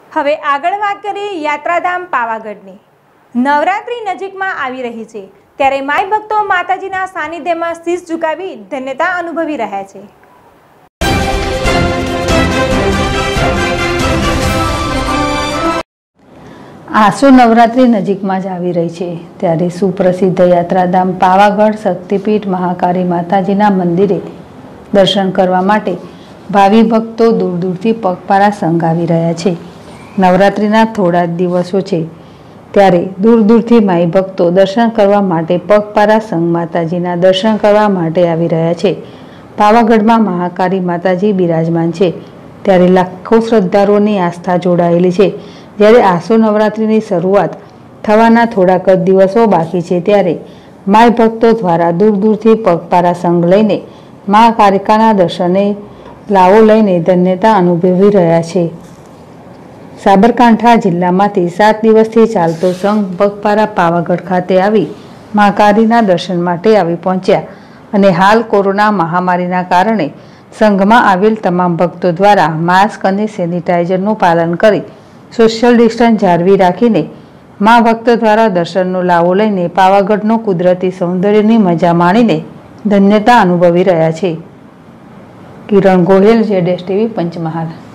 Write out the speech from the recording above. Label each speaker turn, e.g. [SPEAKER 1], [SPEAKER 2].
[SPEAKER 1] હવે આગળ વાત કરીએ યાત્રાધામ પાવાગઢની। નવરાત્રી નજીકમાં આવી રહી છે, ત્યારે માઈ ભક્તો માતાજીના સાનિધ્યમાં શીશ ઝુકાવી ધન્યતા અનુભવી રહ્યા છે।
[SPEAKER 2] આસો નવરાત્રી નજીકમાં જ આવી રહી છે, ત્યારે સુપ્રસિદ્ધ યાત્રાધામ પાવાગઢ શક્તિપીઠ મહાકાળી માતાજીના મંદિરે દર્શન કરવા માટે ભાવિ ભક્તો દૂર દૂરથી પગપાળા સંઘ આવી રહ્યા છે। નવરાત્રિના થોડા જ દિવસો છે, ત્યારે દૂર દૂરથી માઈ ભક્તો દર્શન કરવા માટે પગપાળા સંઘ માતાજીના દર્શન કરવા માટે આવી રહ્યા છે। પાવાગઢમાં મહાકાળી માતાજી બિરાજમાન છે, ત્યારે લાખો શ્રદ્ધાળુઓની આસ્થા જોડાયેલી છે। જ્યારે આસો નવરાત્રિની શરૂઆત થવાના થોડાક જ દિવસો બાકી છે, ત્યારે માઈ ભક્તો દ્વારા દૂર દૂરથી પગપાળા સંઘ લઈને મા કાલિકાના દર્શને લાવો લઈને ધન્યતા અનુભવી રહ્યા છે। સાબરકાંઠા જિલ્લામાંથી 7 દિવસથી ચાલતો સંઘ પગપાળા પાવાગઢ ખાતે આવી મહાકાળીના દર્શન માટે આવી પહોંચ્યા અને હાલ કોરોના મહામારીના કારણે સંઘમાં આવેલ તમામ ભક્તો દ્વારા માસ્ક અને સેનિટાઈઝરનું પાલન કરી સોશિયલ ડિસ્ટન્સ જાળવી રાખીને મા ભક્તો દ્વારા દર્શનનો લાવો લઈને પાવાગઢનો કુદરતી સૌંદર્યની મજા માણીને ધન્યતા અનુભવી રહ્યા છે। કિરણ ગોહિલ, ZSTV, પંચમહાલ।